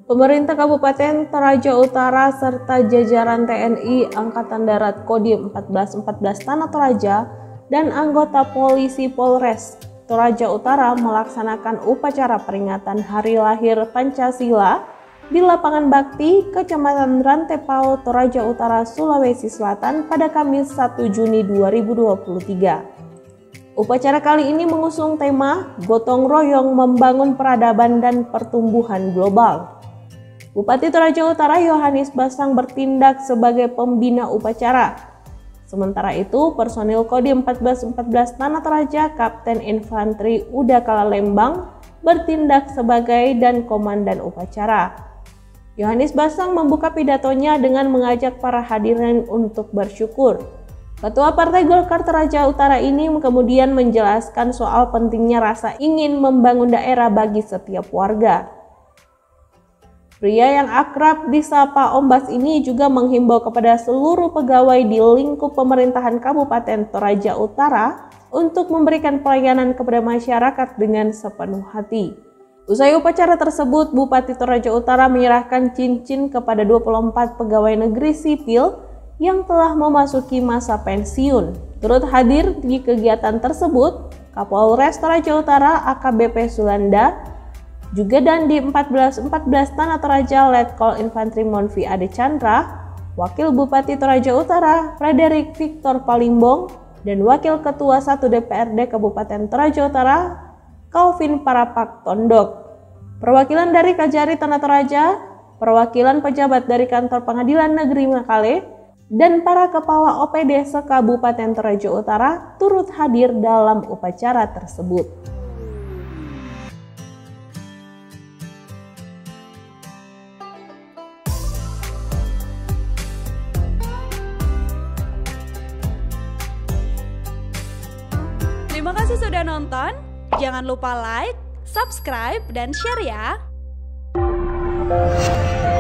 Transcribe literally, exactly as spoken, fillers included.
Pemerintah Kabupaten Toraja Utara serta jajaran T N I Angkatan Darat Kodim empat belas empat belas Tanah Toraja dan anggota polisi Polres Toraja Utara melaksanakan upacara peringatan Hari Lahir Pancasila di Lapangan Bakti, Kecamatan Rantepao, Toraja Utara, Sulawesi Selatan pada Kamis satu Juni dua ribu dua puluh tiga. Upacara kali ini mengusung tema Gotong Royong Membangun Peradaban dan Pertumbuhan Global. Bupati Toraja Utara Yohanes Basang bertindak sebagai pembina upacara. Sementara itu, personil Kodim empat belas empat belas Tanah Toraja, Kapten Infanteri Udakala Lembang bertindak sebagai dan komandan upacara. Yohanes Basang membuka pidatonya dengan mengajak para hadirin untuk bersyukur. Ketua Partai Golkar Toraja Utara ini kemudian menjelaskan soal pentingnya rasa ingin membangun daerah bagi setiap warga. Pria yang akrab disapa Ombas ini juga menghimbau kepada seluruh pegawai di lingkup pemerintahan Kabupaten Toraja Utara untuk memberikan pelayanan kepada masyarakat dengan sepenuh hati. Usai upacara tersebut, Bupati Toraja Utara menyerahkan cincin kepada dua puluh empat pegawai negeri sipil yang telah memasuki masa pensiun. Turut hadir di kegiatan tersebut, Kapolres Toraja Utara A K B P Sulanda, juga dan di empat belas empat belas Tanah Toraja Letkol Infanteri Monvi Ade Chandra, Wakil Bupati Toraja Utara Frederick Victor Palimbong, dan Wakil Ketua satu D P R D Kabupaten Toraja Utara Calvin Parapak Tondok. Perwakilan dari Kajari Tanah Toraja, perwakilan pejabat dari Kantor Pengadilan Negeri Makale, dan para kepala O P D se-Kabupaten Toraja Utara turut hadir dalam upacara tersebut. Terima kasih sudah nonton. Jangan lupa like, subscribe, dan share ya.